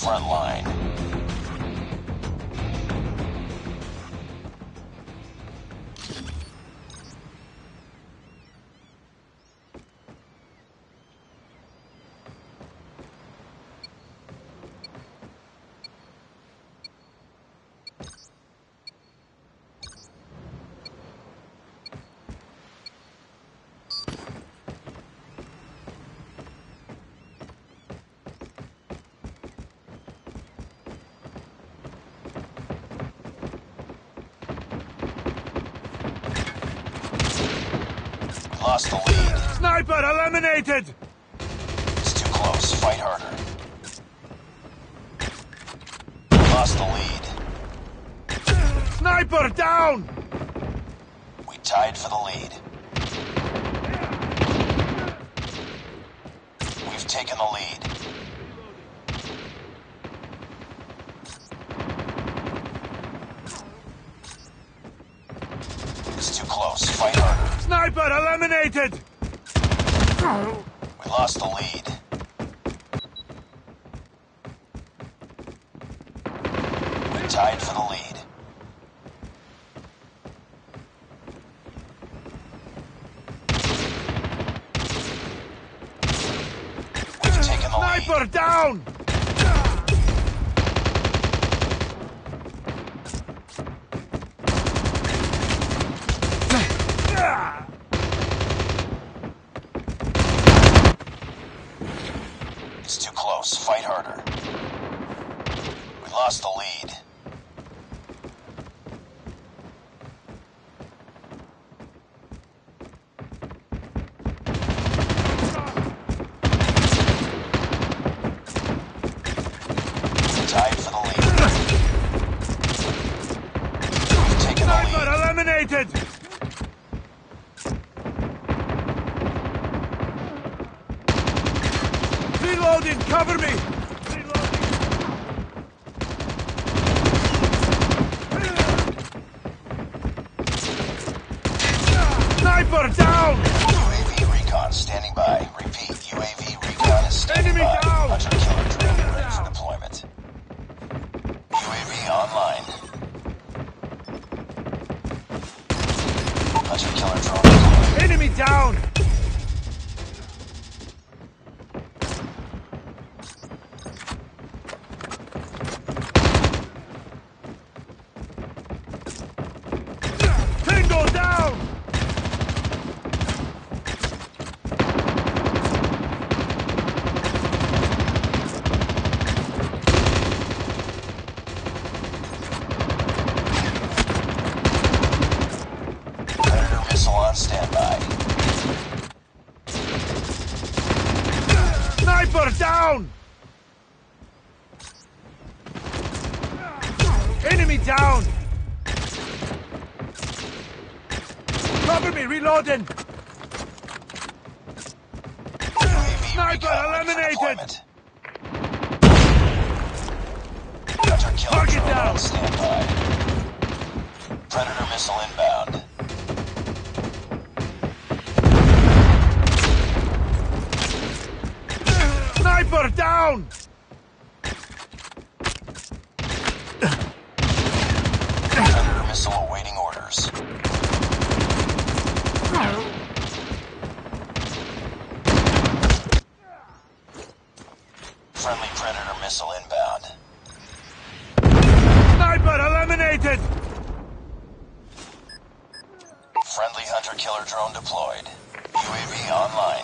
front line. Lost the lead. Sniper eliminated! It's too close. Fight harder. Lost the lead. Sniper down! We tied for the lead. We've taken the lead. It's too close. Fight harder. Sniper eliminated! We lost the lead. We tied for the lead. We've taken the lead. Sniper down! It's too close. Fight harder. We lost the lead. We tied for the lead. We've taken the Sniper lead. eliminated! Reloading, cover me! Sniper down! UAV recon standing by. Repeat, UAV recon is standing Enemy by. down! Hunter killer drone ready for deployment. UAV online. Hunter killer drone deployed. Enemy down! Tango down! Predator missile on standby. Sniper down! Enemy down! Cover me, reloading! UAV Sniper recon ready for eliminated! deployment. Hunter killer Target drone down! on standby. Predator missile inbound. Sniper down! Predator missile awaiting orders. Friendly Predator missile inbound. Sniper eliminated! Friendly hunter killer drone deployed. UAV online.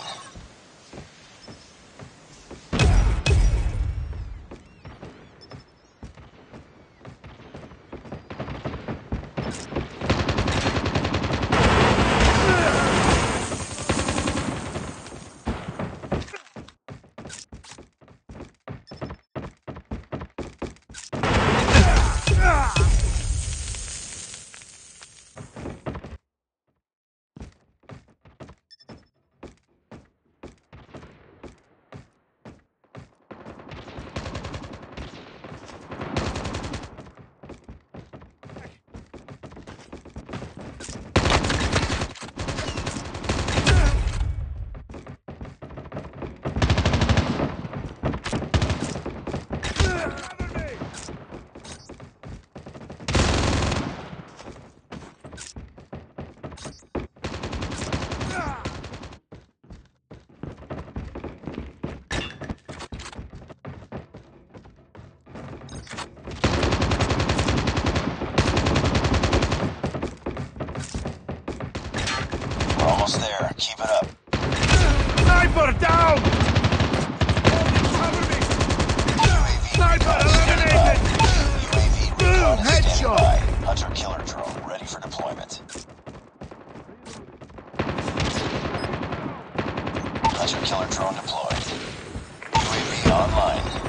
online.